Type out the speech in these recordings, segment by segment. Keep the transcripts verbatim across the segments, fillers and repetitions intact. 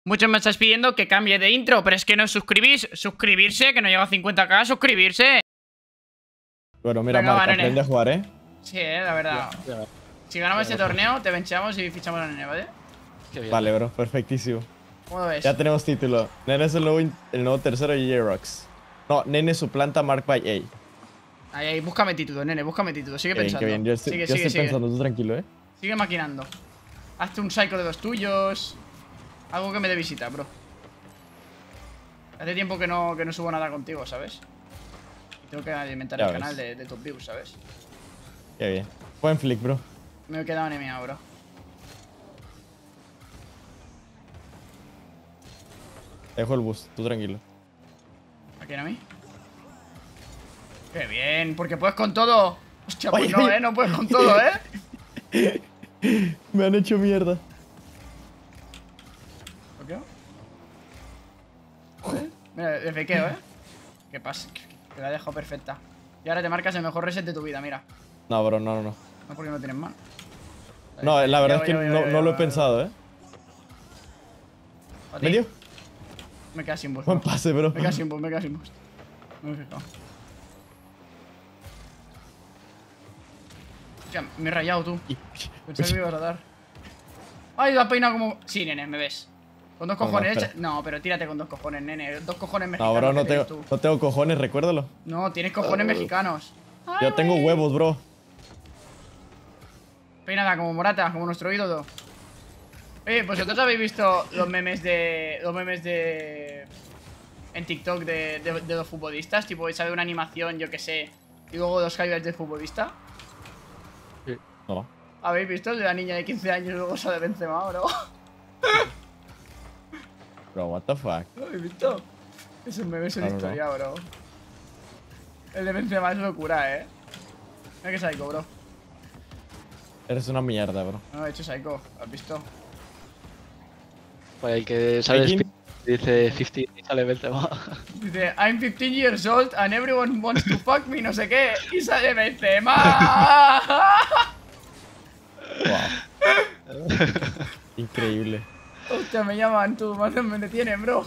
Muchos me estáis pidiendo que cambie de intro, pero es que no os suscribís. Suscribirse, que no llega a cincuenta k, suscribirse. Bueno, mira, Venga, Marc, va, nene. aprende a jugar, ¿eh? Sí, eh, la verdad. Ya, ya. Si ganamos Ya, este ya. torneo, te benchamos y fichamos a Nene, ¿vale? Qué bien. Vale, bro, perfectísimo. ¿Cómo lo ves? Ya tenemos título. Nene es el nuevo, in- el nuevo tercero de J-Rox. No, Nene suplanta Mark by A. Ahí, ahí, búscame título, Nene, búscame título. Sigue Qué bien, pensando. qué bien. Yo estoy, sigue, yo sigue, estoy sigue. pensando, tú tranquilo, ¿eh? Sigue maquinando. Hazte un psycho de los tuyos. Algo que me dé visita, bro. Hace tiempo que no, que no subo nada contigo, ¿sabes? Y tengo que alimentar Ya el ves. canal de, de top views, ¿sabes? Qué bien. Buen flick, bro. Me he quedado enemiado, bro. Te dejo el boost, tú tranquilo. ¿A quién, a mí? ¡Qué bien! Porque puedes con todo. Hostia, pues Oye, no, oye. ¿eh? No puedes con todo, ¿eh? Me han hecho mierda. ¿Por qué? ¿Eh? Mira, de fequeo, ¿eh? ¿Qué pasa? Te la he dejado perfecta. Y ahora te marcas el mejor reset de tu vida, mira. No, bro, no, no, no. No porque no tienes mano. No, la verdad Yo, es que yo, yo, no, yo, no yo, lo he yo. pensado, ¿eh? ¿A ti? ¿Medio? Me queda sin bus. Buen bro. pase, bro. Me queda sin bus, me queda sin bus. No me he fijado. Hostia, me he rayado tú. Y- Pensaba que me ibas a dar. Ay, la peina como. Sí, nene, me ves. Con dos No, no, cojones. espera. No, pero tírate con dos cojones, nene. Dos cojones No, mexicanos. bro, no que tienes tengo, tú. no tengo cojones, recuérdalo. No, tienes cojones mexicanos. Yo tengo huevos, bro. Peinada como Morata, como nuestro ídolo. Oye, ¿vosotros habéis visto los memes de. Los memes de. En TikTok de, de, de los futbolistas? Tipo, sale una animación, yo que sé. Y luego los highlights del futbolista. No. ¿Habéis visto el de la niña de quince años y luego sale Benzema, bro? Bro, what the fuck. ¿Lo habéis visto? Esos memes son No, no, no. historia, bro. El de Benzema es locura, eh. Mira que psycho, bro. Eres una mierda, bro. No, he hecho psycho. ¿Has visto? Pues el que sale ¿Quién? Speed dice cincuenta y sale Benzema. Dice, I'm fifteen years old and everyone wants to fuck me, no sé qué. Y sale Benzema. Wow. Increíble. Hostia, me llaman, tú, más me detienen, bro.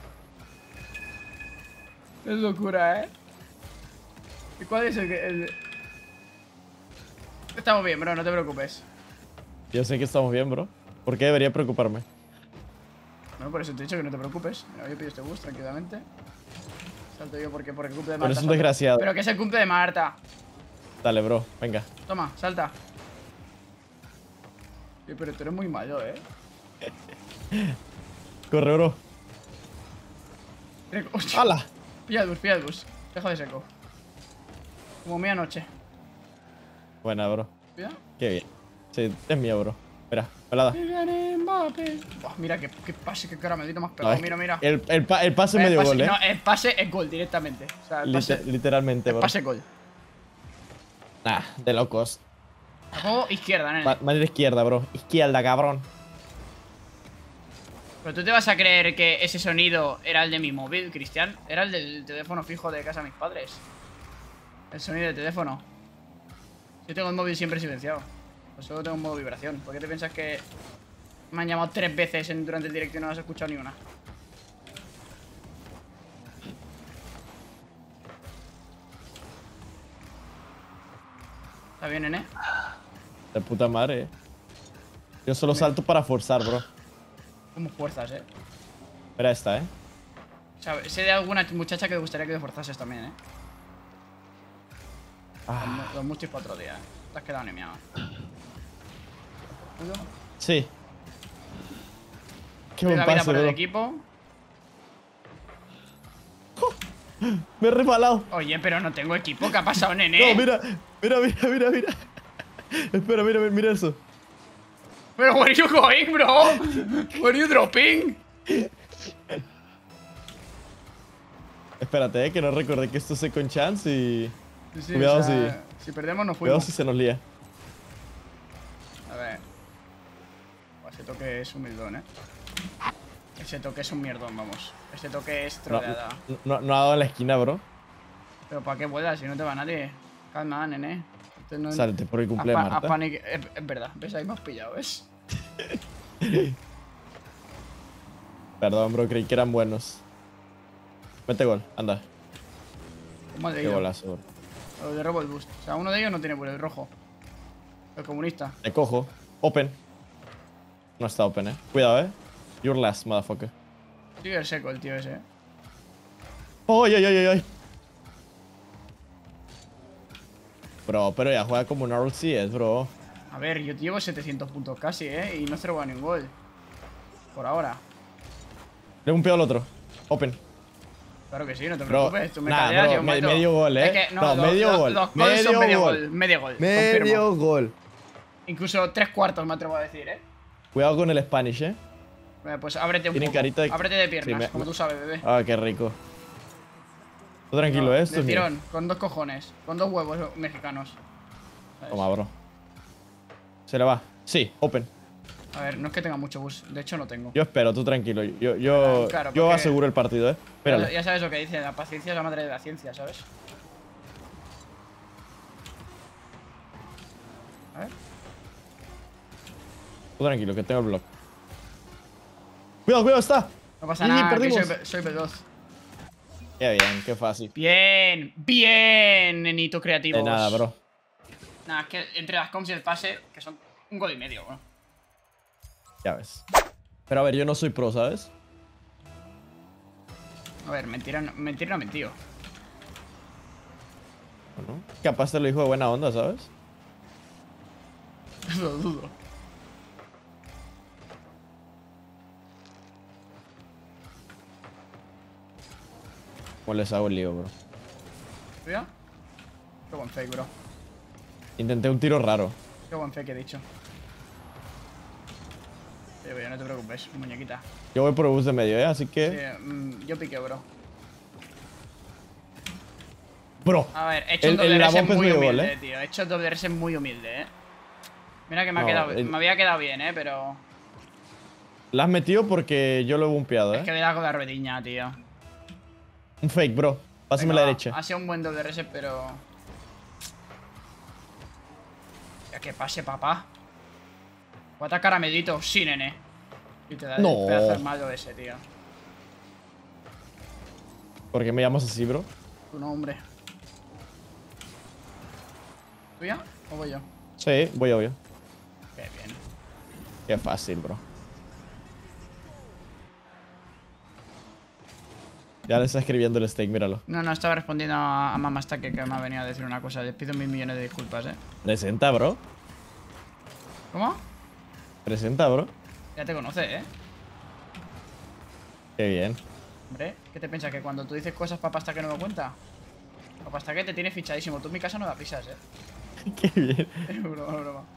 Es locura, eh. ¿Y cuál es el que.? El... Estamos bien, bro, no te preocupes. Yo sé que estamos bien, bro. ¿Por qué debería preocuparme? Bueno, por eso te he dicho que no te preocupes. Mira, yo pido este bus tranquilamente. Salto yo porque, porque cumple de Pero Marta. es un salto. desgraciado. Pero que es el cumple de Marta. Dale, bro. Venga. Toma, salta. Sí, pero tú eres muy malo, eh. Corre, bro. Mira, hostia. ¡Hala! Pilla el bus, pilla el bus. Deja de seco. Como mi anoche. Buena, bro. Pilla. Qué bien. Sí, es mío, bro. Mira, pelada. Kylian Mbappé. Buah, mira qué, qué pase, qué caramelito más No, pegado. es que mira, mira. El, el, pa- el pase El medio pase- gol, eh. No, el pase es gol directamente. O sea, el pase, Liter- literalmente, el bro. pase gol. Nah, de locos. Juego izquierda, nene. Ma- Madre izquierda, bro. Izquierda, cabrón. Pero tú te vas a creer que ese sonido era el de mi móvil, Cristian. Era el del teléfono fijo de casa de mis padres. El sonido del teléfono. Yo tengo el móvil siempre silenciado. Pues solo tengo en modo vibración. ¿Por qué te piensas que me han llamado tres veces en- durante el directo y no has escuchado ni una? ¿Está bien, nene? De puta madre, eh. Yo solo salto para forzar, bro. Como fuerzas, eh. Mira esta, eh. O sea, sé de alguna muchacha que te gustaría que te forzases también, eh. Ah, Los muchos para otro día, eh. Te has quedado anemiado. sí. Qué Doy buen la vida pase, por el bro. equipo. Me he resbalado. Oye, pero no tengo equipo. ¿Qué ha pasado, nene? No, mira, mira, mira, mira, mira. Espera, mira, mira, mira eso. Pero where you going, bro? Where you dropping? Espérate, eh, que no recordé que esto es second chance y... Sí, sí, Cuidado o sea, si perdemos nos Cuidado fuimos. si se nos lía. A ver. Buah, ese toque es humildón, eh. Ese toque es un mierdón, vamos. Ese toque es No, troleada. no, no ha dado en la esquina, bro. Pero ¿para qué vuelas si no te va nadie? Calma, nene. Esto no- Salte por el a cumple de pa- a Marta. panic- Es, es verdad, ves, ahí me has pillado, ¿ves? Perdón, bro, creí que eran buenos. Mete gol, anda. ¿Cómo ha Qué leído? golazo, bro. Lo de Rebel Boost. O sea, uno de ellos no tiene por el rojo. El comunista. Te cojo. Open. No está open, eh. Cuidado, eh. Your last, motherfucker. Sigue el seco el tío ese, eh. ¡Ay, ay, ay, ay, ay! Bro, pero ya juega como un R C S, bro. A ver, yo llevo setecientos puntos casi, eh. Y no he robado ningún gol. Por ahora. Le he un pedo al otro. Open. Claro que sí, no te Bro, preocupes. Tú me nah, callas, bro, yo me- meto. medio gol, eh. Es que, no, No, los- medio los- gol. Los goles son Medio medio gol. gol. Medio gol. Medio confirmo. gol. Incluso tres cuartos me atrevo a decir, eh. Cuidado con el Spanish, eh. Bueno, pues ábrete un Tienen poco. carita de- Ábrete de piernas, Sí, me- como tú sabes, bebé. Ah, qué rico. Tú tranquilo, No, eh. Esto de es mío. tirón, con dos cojones. Con dos huevos mexicanos. ¿Sabes? Toma, bro. Se le va. Sí, open. A ver, no es que tenga mucho bus. De hecho, no tengo. Yo espero, tú tranquilo. Yo, yo, Claro, yo porque- aseguro el partido, eh. Ya, Espéralo. ya sabes lo que dice, la paciencia es la madre de la ciencia, ¿sabes? A ver. Tú tranquilo, que tengo el block. Cuidado, cuidado, está. No pasa Sí, sí, nada, que perdimos. soy, soy B dos. Qué bien, qué fácil. Bien, bien, nenito creativo. De nada, bro. Nada, es que entre las comps y el pase, que son un gol y medio, bueno. Ya ves. Pero a ver, yo no soy pro, ¿sabes? A ver, mentira, no, mentira no ha mentido. Bueno, capaz te lo dijo de buena onda, ¿sabes? Lo dudo. ¿Cómo les hago el lío, bro? ¿Mira? Qué buen fake, bro. Intenté un tiro raro. Qué buen fake he dicho. Sí, pero no te preocupes, muñequita. Yo voy por el bus de medio, ¿eh? Así Sí, que... mm, yo piqueo, bro. Bro. A ver, he hecho El- un doble el- la reset bomba es muy medio gol, humilde, ¿eh? tío. He hecho el doble reset muy humilde, eh. Mira que me, ha No, quedado, el- me había quedado bien, eh, pero... La has metido porque yo lo he bumpeado, Es que ¿eh? le da con la ruediña, tío. Un fake, bro. Pásame Venga, la va. derecha. Ha sido un buen doble reset, pero... Ya que pase, papá. Voy a atacar a Medito. Sí, nene. Y te da No. el pedazo de malo ese, tío. ¿Por qué me llamas así, bro? Tu nombre. ¿Tuya o voy yo? Sí, voy obvio. Qué bien. Qué fácil, bro. Ya le está escribiendo el steak, míralo. No, no, estaba respondiendo a, a Mamá Stack, que me ha venido a decir una cosa. Les pido mil millones de disculpas, eh. Presenta, bro. ¿Cómo? Presenta, bro. Ya te conoce, eh. Qué bien. Hombre, ¿qué te piensas? ¿Que cuando tú dices cosas Papá Stack que no me cuenta? Papá Stack te tiene fichadísimo. Tú en mi casa no da pisas, eh. Qué bien. Es broma, es broma.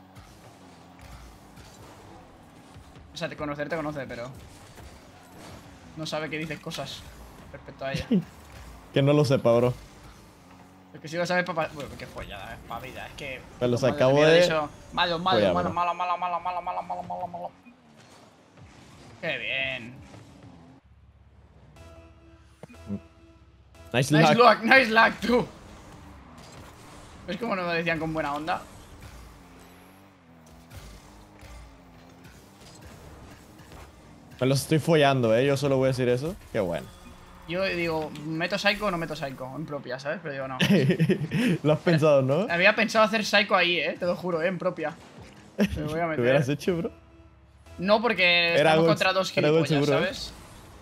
O sea, te conocer te conoce, pero... No sabe que dices cosas respecto a ella. Que no lo sepa, bro. Es que si lo sabes, papá... Bueno, qué follada, es pa' vida. Es que... Me los Madre acabo mía, de- eso. Malo, malo, Folla, malo, bro. malo, malo, malo, malo, malo, malo, malo, malo. Qué bien. Nice, Nice luck. luck, nice luck, tú. ¿Ves cómo nos lo decían con buena onda? Me los estoy follando, eh. Yo solo voy a decir eso. Qué bueno. Yo digo, ¿meto Psycho o no meto Psycho? En propia, ¿sabes? Pero digo, no. Lo has pensado, ¿no? Había pensado hacer Psycho ahí, eh. Te lo juro, eh, en propia. Me voy a ¿Lo hubieras meter. hecho, bro? No, porque Era estamos gol- contra dos era gol gilipollas, seguro, ¿eh? ¿sabes?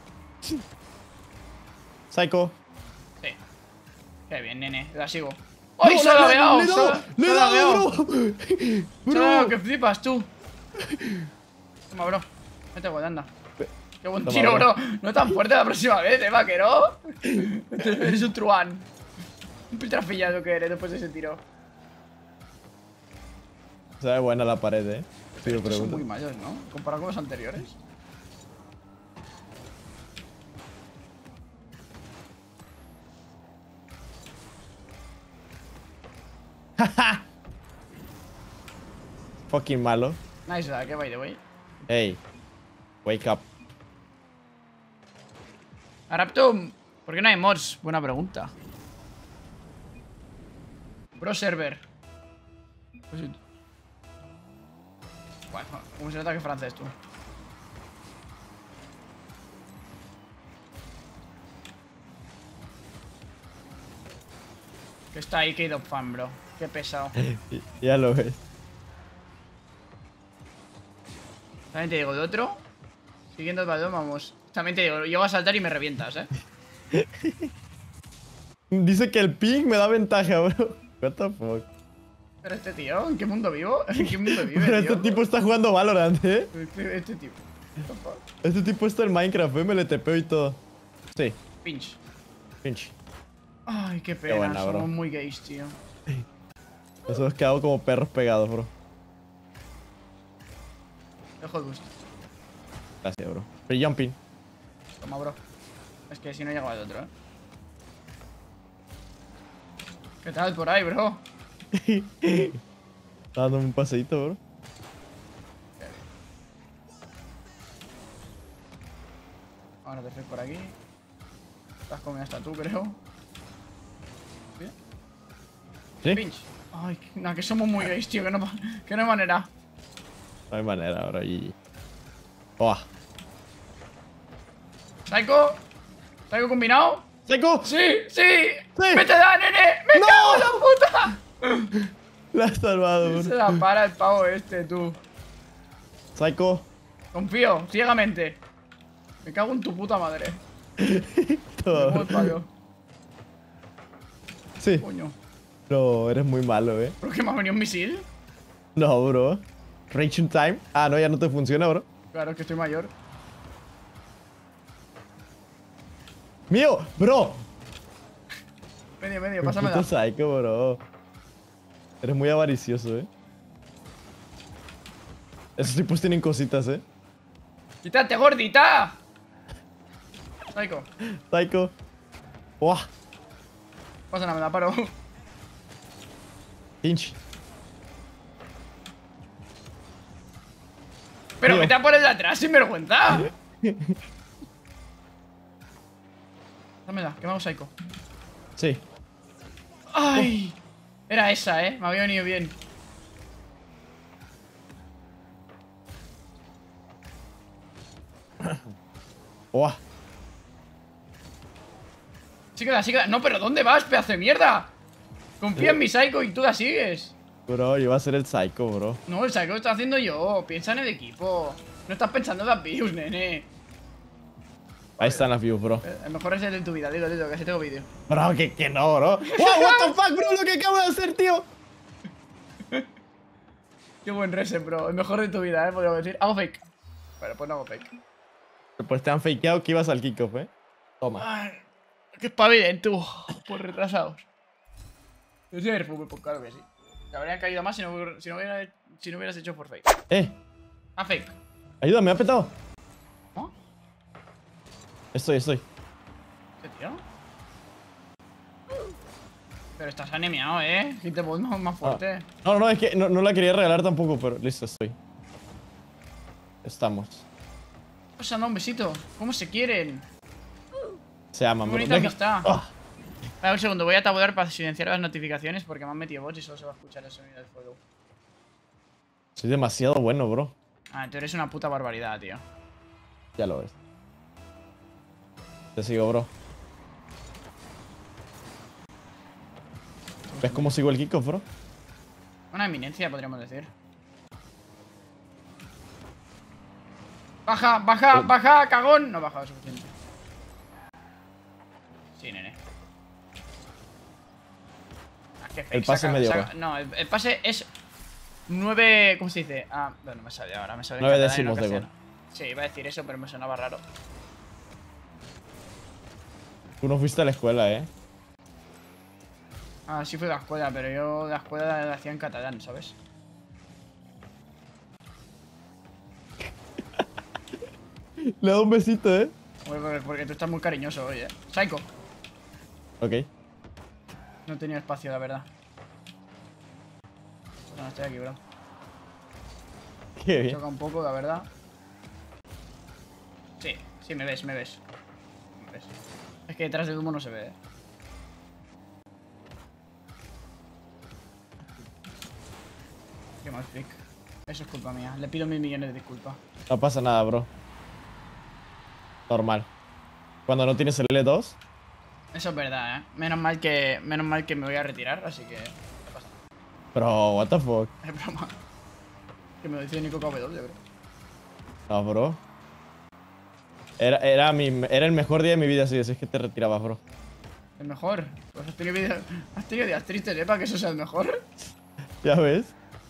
Psycho. Sí. Qué bien, nene. La sigo. ¡Ay, No, se la ha le- veado! le he Se dado, la- ¡Le se he la ha dado, veado. bro! Se la ha veado, ¡Bro! que flipas, tú. Toma, bro. Mete gol, anda. Qué buen Toma, tiro, bro. bro. No tan fuerte la próxima vez, eh, vaquero. Eres un truán. Un piltrafillado que eres después de ese tiro. Sabe buena la pared, eh. Pido Estos son pregunta. muy mayores, ¿no? Comparado con los anteriores. Fucking malo. Nice, la que by the way. Hey. Wake up. Araptum, ¿por qué no hay mods? Buena pregunta. Pro server. Pues sí. Bueno, ¿cómo se nota que es francés tú? Que está ahí, Kid of Fan, bro. Qué pesado. Ya lo ves. También te digo, de otro. Siguiendo el balón, vamos. También te digo, llego a saltar y me revientas, eh. Dice que el ping me da ventaja, bro. What the fuck. Pero este tío, ¿en qué mundo vivo? ¿En qué mundo vive, Pero tío? este tipo está jugando Valorant, eh. Este, este tipo. What the fuck? Este tipo está en Minecraft, eh. Me le tepeo y todo. Sí, Pinch. pinch. Ay, qué pena. buena, Somos bro. muy gays, tío. Nos hemos quedado como perros pegados, bro. Dejo el boost. Gracias, bro. Free jumping. Toma, bro. Es que si no llega al otro, eh. ¿Qué tal por ahí, bro? Está dándome un paseíto, bro. Ahora te fui por aquí. Estás comiendo hasta tú, creo. ¿Bien? ¿Sí? Pinch. Ay, que- no, que somos muy gays, tío. Que no, pa- que no hay manera. No hay manera, bro. Y... ¡Oh! ¿Psycho? ¿Psycho combinado? ¡Seco! ¡Sí! ¡Sí! Sí. ¡Me te da, nene! ¡Me ¡No! cago en la puta! La has salvado, Se bro. la para el pavo este, tú. Psycho. Confío, ciegamente. Me cago en tu puta madre. Me Todo. muevo el palo. Sí. Coño. No, eres muy malo, eh. ¿Por qué me ha venido un misil? No, bro. Reaction time. Ah, no, ya no te funciona, bro. Claro, es que estoy mayor. ¡Mío! ¡Bro! Medio, medio, Qué pásamela. puto psycho, bro. Eres muy avaricioso, eh. Esos tipos tienen cositas, eh. ¡Quítate, gordita! Psycho. Psycho. ¡Wow! Pásala, me la paro. Pinch. Pero Tío. vete a por el de atrás, sin vergüenza. Dámela, que vamos Psycho. Sí. ¡Ay! Era esa, eh. Me había venido bien. ¡Wow! Sí queda, sí queda. No, pero ¿dónde vas, pedazo de mierda? Confía en mi Psycho y tú la sigues. Bro, yo iba a ser el psycho, bro. No, el Psycho lo estoy haciendo yo. Piensa en el equipo. No estás pensando en las views, nene. Ahí están las views, bro. El mejor es el de tu vida, dilo, dilo, que así tengo vídeo. Bro, que, que no, bro. ¡Wow! What the fuck, bro, lo que acabo de hacer, tío. Qué buen reset, bro. El mejor de tu vida, eh, podríamos decir. Hago fake. Pero pues no hago fake. Pues te han fakeado que ibas al kickoff, eh. Toma. Ay, qué espabilen tú. Por retrasados. Yo soy el fútbol, pues claro que sí. Te habrían caído más si no, hubiera- si no, hubiera- si no hubieras hecho por fake. Eh, Ah, fake. ayúdame, me ha petado. ¿No? Estoy, estoy. ¿Qué tío? Pero estás anemiado, eh. Hitbox más, más fuerte. No, no, es que no, no la quería regalar tampoco, pero listo, estoy. Estamos. Pues anda, un besito. ¿Cómo se quieren? Se aman, Qué bro. bonita Deja- amistad. Ah, Espera un segundo, voy a tabular para silenciar las notificaciones porque me han metido bots y solo se va a escuchar el sonido del fuego. soy demasiado bueno, bro. Ah, tú eres una puta barbaridad, tío. Ya lo ves. Te sigo, bro. ¿Ves cómo sigo el kickoff, bro? Una eminencia, podríamos decir. Baja, baja, Oh. baja, cagón. No he bajado suficiente. Sí, nene. Ah, qué fake, El pase saca- medio, saca- bro. No, el, el pase es nueve. ¿Cómo se dice? Ah, bueno, me sale ahora, me sale en Nueve catalán y no décimos de castellano. Sí, iba a decir eso, pero me sonaba raro. Tú no fuiste a la escuela, eh. Ah, sí fui de la escuela, pero yo la escuela la hacía en catalán, ¿sabes? Le doy un besito, eh. Porque, porque tú estás muy cariñoso hoy, eh. Psycho. Ok. No he tenido espacio, la verdad. No, estoy aquí, bro. Qué bien. Choca un poco, la verdad. Sí, sí, me ves, me ves. Me ves. Es que detrás del humo no se ve, eh. Qué mal flick. Eso es culpa mía. Le pido mil millones de disculpas. No pasa nada, bro. Normal. Cuando no tienes el L dos, Eso es verdad, ¿eh? Menos mal que, menos mal que me voy a retirar, así que... No pasa nada. Bro, what the fuck. Es broma. Que me lo dice Nico K W, bro. No, bro. Era, era, mi, era el mejor día de mi vida si decís que te retirabas, bro. El mejor. Pues has tenido, vida- has tenido días tristes, ¿eh? Para que eso sea el mejor. ¿Ya ves?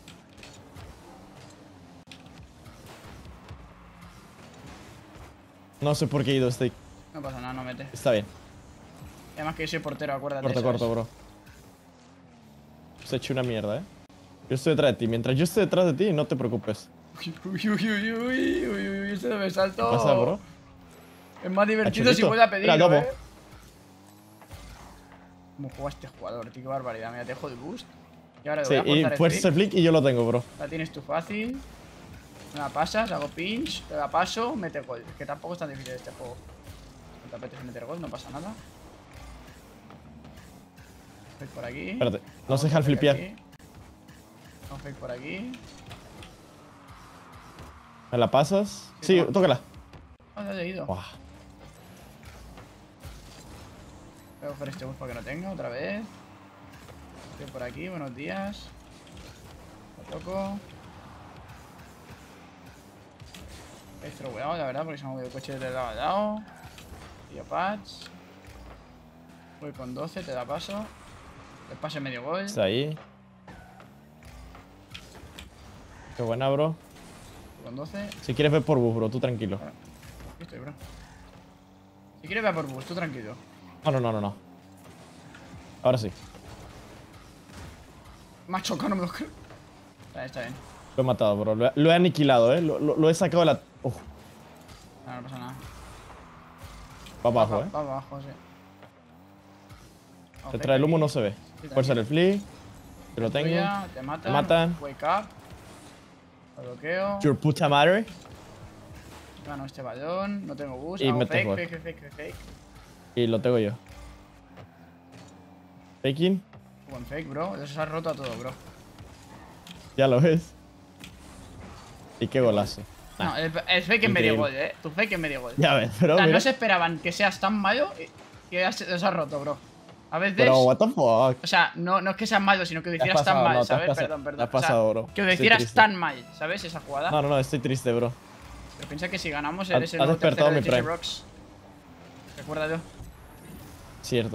No sé por qué he ido steak. No pasa nada, no mete. Está bien. Además que yo soy portero, acuérdate. Corto, ¿sabes? corto, bro. Se ha hecho una mierda, eh. Yo estoy detrás de ti. Mientras yo esté detrás de ti, no te preocupes. Uy, uy, uy, uy, uy, uy, uy, este me salto. ¿Qué pasa, bro? Es más divertido si Chulito. vuelve a pedir, Mira, lobo. ¿eh? ¿Cómo juega este jugador, tío? Qué barbaridad. Mira, te dejo el boost. Y ahora le Sí, voy a y forzar fuerza el ese flick y yo lo tengo, bro. La tienes tú fácil. Me la pasas, hago pinch, te la paso, mete gol. Es que tampoco es tan difícil este juego. No te apetece meter gol, no pasa nada. Fake por aquí. Espérate, no se Otro deja el fake flipear. aquí. Un fake por aquí. ¿Me la pasas? Sí, Sí, toma. tócala. Ah, te he ido. Buah. Voy a coger este bus para que no tenga otra vez. Estoy por aquí, buenos días. Lo toco. He throweado, la verdad, porque se me ha movido el coche de lado a lado. Tío patch. Voy con doce, te la paso. El pase medio gol. Está ahí. Qué buena, bro. Con doce. Si quieres ver por bus, bro, tú tranquilo. Aquí estoy, bro. Si quieres, ve a por bus, tú tranquilo. No, no, no, no, no. Ahora sí. Me ha chocado, no me lo creo. Está bien, está bien. Lo he matado, bro. Lo he, lo he aniquilado, eh. Lo, lo- lo he sacado de la... Uf, No, no pasa nada. va abajo, Va, eh. va abajo, sí. Detrás del humo no se ve. Sí, Fuerza del flick. Yo lo tengo. Tuya, te matan. Te matan. Wake up. Lo bloqueo. Your puta madre. Gano este balón. No tengo boost. Y Hago metes fake, gol. fake, fake, fake, fake. Y lo tengo yo. Faking. Buen fake, bro. Eso se ha roto a todo, bro. Ya lo ves. Y qué golazo. No, Ah, el, el fake es medio increíble. gol, eh. Tu fake es medio gol. ya ves, pero O sea, mira. no se esperaban que seas tan malo y que ya se, se ha roto, bro. A veces. Pero what the fuck. O sea, no, no es que seas malo, sino que lo Te has hicieras tan pasado, mal, no, te has ¿sabes? pasado, Perdón, perdón. te has O sea, pasado, bro. que lo Estoy hicieras triste. tan mal, ¿sabes? Esa jugada. No, no, no, estoy triste, bro. Pero piensa que si ganamos Has- eres el has nuevo despertado tercero de mi G G prime. Rocks. Recuérdalo. Cierto.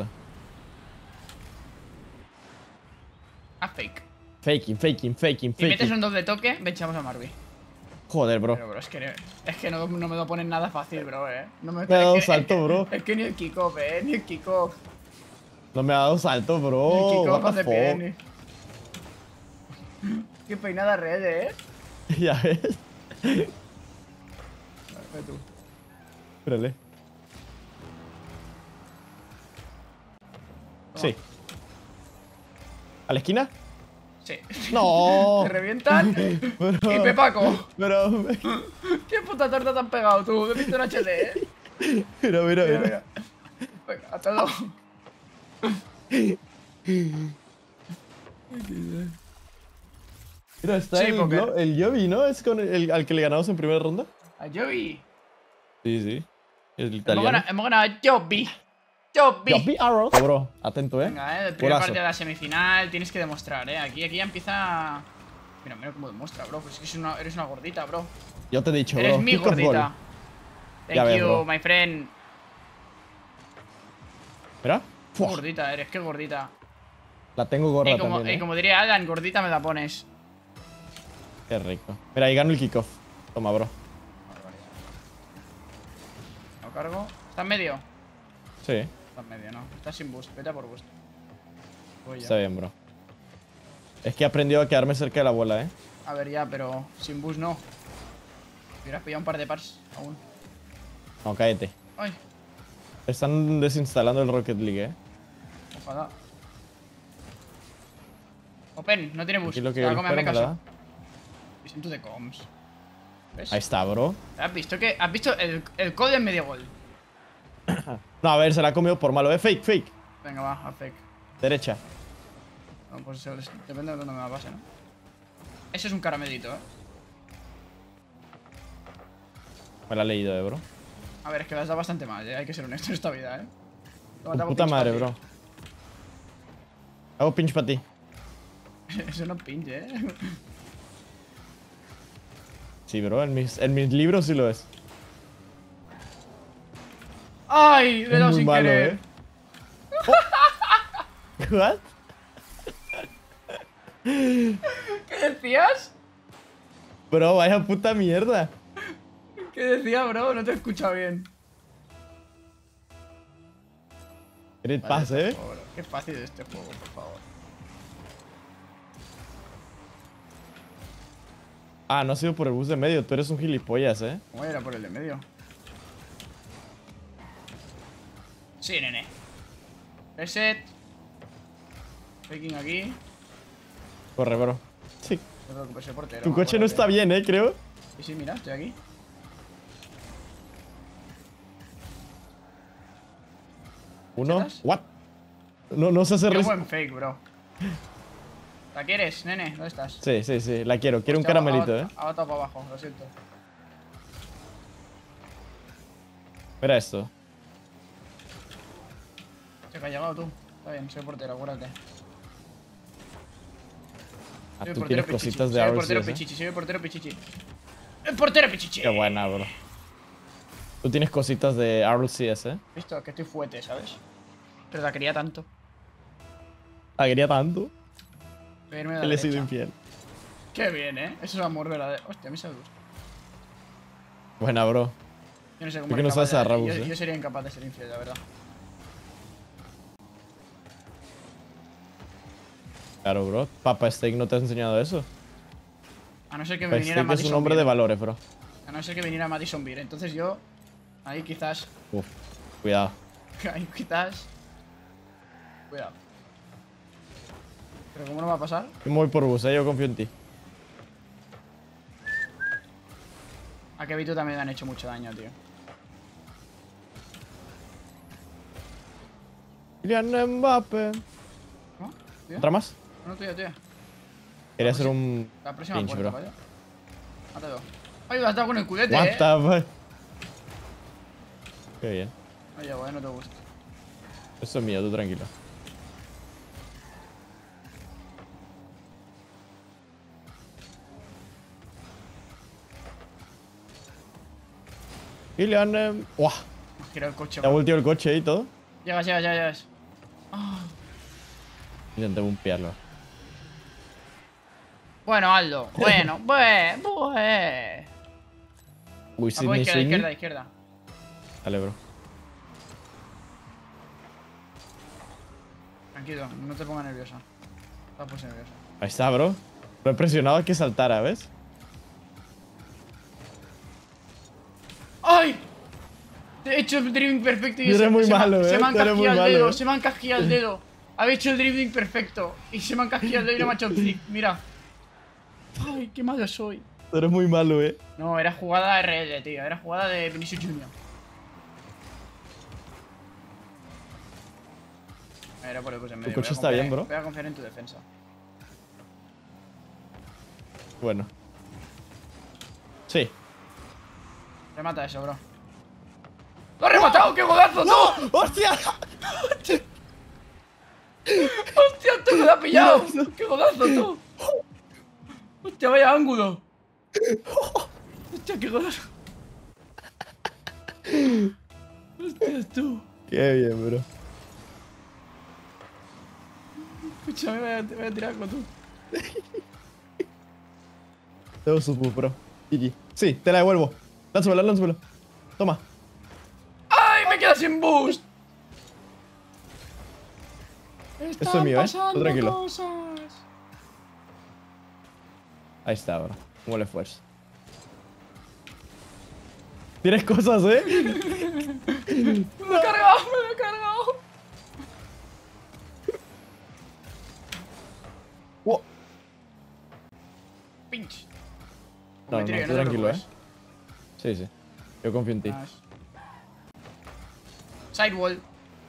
Haz fake. Faking, faking, faking, Si metes faking. un doble toque, venchamos a Marby. Joder, bro. Pero, bro, es que, es que no, no me lo ponen nada fácil, bro, eh. No me, Me ha dado es que- salto, es que- bro. Es que ni el kickoff, eh. Ni el kickoff. No me ha dado salto, bro. ni el kickoff What the hace pie, fuck. ni- Qué peinada red, eh. Ya ves. Ve tú. Espérale. Sí. ¿A la esquina? Sí. No. Te revientan. Bro. Y Pepaco. Bro, ¿Qué puta torta te han pegado tú? He visto en H D, eh. mira, mira, Mira, mira. mira. Venga, hasta luego. Mira, está Sí, el, porque- Glo- el Yobi, ¿no? Es con el, el- al que le ganamos en primera ronda. A Joey. Sí, sí. El Hemos italiano. ganado, hemos ganado a Joby. Joby. Yobi Arrow. Oh, bro, atento, eh. Venga, eh. El primer Golazo. partido de la semifinal. Tienes que demostrar, eh. Aquí, aquí ya empieza. Mira, mira cómo demuestra, bro. Pues es que eres una, eres una gordita, bro. Yo te he dicho, bro. Eres mi kick off gordita. goal. Thank Ya ves, you, bro. my friend. Mira. Qué Fua, gordita eres, qué gordita. la tengo gorda Y como, también, y eh. como diría Alan, gordita me la pones. Qué rico. Mira, ahí gano el kickoff. Toma, bro. Lo cargo. ¿Está en medio? Sí, Está en medio, no. Está sin boost. Vete a por boost. Voy ya. está bien, bro. Es que he aprendido a quedarme cerca de la bola, eh. A ver, ya, pero sin boost no. Hubieras pillado un par de pars aún. No, cállate. Ay, Están desinstalando el Rocket League, eh. ojalá. Open, no tiene boost. Aquí lo que Se la yo come, espero hazme me la caso. da. Listen to the comms. ¿Ves? Ahí está, bro. ¿Has visto que? ¿Has visto el, el code en medio gol? No, a ver, se la ha comido por malo, eh. Fake, fake. Venga, va, haz fake. Derecha. No, pues se- depende de dónde me la pase, ¿no? Eso es un caramelito, eh. Me la he leído, eh, bro. A ver, es que las da bastante mal, ¿eh? Hay que ser honesto en esta vida, ¿eh? Toma, Tu te hago puta pinch madre, pa' ti. bro. Hago pinch para ti. Eso no es pinch, eh. Sí, bro, en mis, en mis libros sí lo es. ¡Ay! Le he Es dado muy sin malo, querer. ¿eh? ¿What? ¿Qué decías? Bro, vaya puta mierda. ¿Qué decía, bro? No te he escuchado bien. Great Vale, pass, eh. por favor. Qué fácil es este juego, por favor. Ah, no ha sido por el bus de medio. Tú eres un gilipollas, eh. ¿Cómo era por el de medio? Sí, nene. Reset. Faking aquí. Corre, bro. Sí. No te preocupes, soy portero. Tu coche no acuérdate. está bien, eh, creo. Sí, sí, mira, estoy aquí. Uno. ¿Setas? What? No, no sé hacer Qué res- buen fake, bro. ¿La quieres, nene? ¿Dónde estás? Sí, sí, sí. La quiero. Quiero un Hostia, caramelito, ha- eh. Ha botado para abajo, lo siento. Mira esto. Se que has llegado tú. Está bien, soy portero, acuérdate. Ah, Soy tú portero tienes pichichi. cositas de Soy el R portero C S, eh. pichichi, soy el portero pichichi. ¡El portero pichichi! Qué buena, bro. Tú tienes cositas de R C S, eh. Visto que estoy fuerte, ¿sabes? Pero la quería tanto. La quería tanto. Voy a irme de Que la le he sido derecha. infiel. Qué bien, ¿eh? Eso es amor verdadero. Hostia, a mí se me gusta. Buena, bro. Yo no sé cómo ¿Por qué eres no capaz sabes a de- Rabus, yo, eh? yo sería incapaz de ser infiel, la verdad. Claro, bro. Papa Steak no te has enseñado eso. A no ser que me Papa viniera Steak es Madison un hombre de Beer. valores, bro. A no ser que viniera Madison Beer. Entonces yo... Ahí quizás... Uf. Cuidado. Ahí quizás... Cuidado. Pero ¿cómo no va a pasar? Yo me voy por bus, eh. Yo confío en ti. A Kevito también le han hecho mucho daño, tío. Kylian Mbappé. ¿No? ¿Tuya? ¿Otra más? No, tuya, tuya. Quería hacer un La próxima pinch, puerta, bro. vaya. Mate dos. Ay, has dado con el culete, What eh. the fuck? Qué bien. Oye, bueno, no te gusta. Eso es mío, tú tranquilo. Kylian... em, ¡Uah! Me has girado el coche, Te ha bro. volteado el coche y todo. Llegas, llegas, llegas, llegas. Ah. Intenté bumpearlo. Bueno, Aldo. Bueno, pues, pues. Uy, Ah, Sidney pues izquierda, Sweeney. izquierda, izquierda. Dale, bro. Tranquilo, no te pongas nervioso. No te pongas nervioso. Ahí está, bro. Lo he presionado a que saltara, ¿ves? ¡Ay! He hecho el dribbling perfecto y Tú eres se, muy se me- malo, se eh. me han Tú eres muy casquillado el malo, dedo, eh. se me han casquillado el dedo. Había hecho el dribbling perfecto y se me han casquillado el dedo y no me ha hecho el trick. Mira. Ay, qué malo soy. Tú eres muy malo, eh. No, era jugada R L, tío. Era jugada de Vinicius Junior Era por el coche en medio. coche voy a está confiar bien, en- bro. Voy a confiar en tu defensa. Bueno. Sí. Remata eso, bro. ¡Lo ha rematado! ¡Qué golazo, tú! ¡Hostia! ¡Hostia, tú me lo has pillado! ¡Qué golazo, tú! ¡Hostia, vaya ángulo! ¡Hostia, qué golazo! ¡Hostia, tú! Qué bien, bro. Escúchame, voy a, voy a tirar con tú. Tengo sus bus, bro. G G. Sí, te la devuelvo. Lánzamela, lánzamela. Toma. ¡Ay, me quedas sin boost! Esto es mío, eh. Tú tranquilo. Cosas. Ahí está, bro. ¿Cómo le esfuerzo? Tienes cosas, eh. ¡Me lo he cargado! ¡Me lo he cargado! Wow. Pinch. No, Me no, tiro, tú te tranquilo, eh. preocupes. Sí, sí. Yo confío en ti. Nice. Sidewall.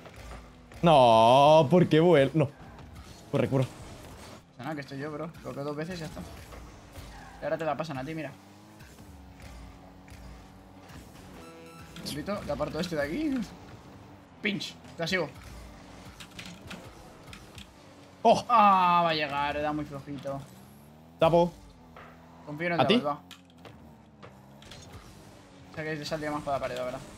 No, ¿por qué vuel? No. Corre, corre. O sea, nada, que estoy yo, bro. Toqué dos veces y ya está. Y ahora te la pasan a ti, mira. Un poquito, le aparto este de aquí. Pinch, la sigo. ¡Oh! Ah, va a llegar, era muy flojito. Tapo. Confío en el ¿A ti? va. O sea que te saldría más para la pared, la verdad.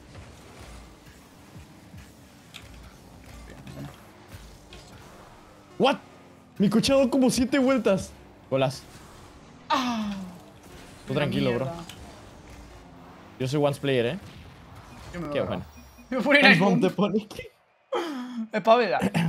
¿What? Mi coche ha dado como siete vueltas. Golas. Ah, Tú tranquilo, bro. Yo soy once player, ¿eh? Yo me Qué voy, bueno. Me pone El en bomb te el pone. Espabila.